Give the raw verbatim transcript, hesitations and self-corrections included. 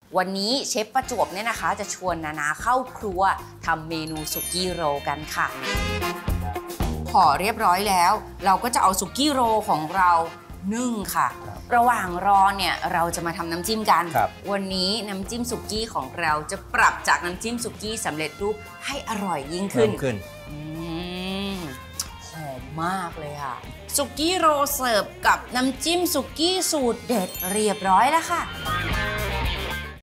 วันนี้เชฟประจวบเนี่ยนะคะจะชวนนานาเข้าครัวทำเมนูสุกี้โรลกันค่ะห่อเรียบร้อยแล้วเราก็จะเอาสุกี้โรลของเรานึ่งค่ะระหว่างรอเนี่ยเราจะมาทำน้ำจิ้มกันวันนี้น้ำจิ้มสุกี้ของเราจะปรับจากน้ำจิ้มสุกี้สำเร็จรูปให้อร่อยยิ่งขึ้นอืมหอมมากเลยค่ะสุกี้โรลเสิร์ฟกับน้ำจิ้มสุกี้สูตรเด็ดเรียบร้อยแล้วค่ะ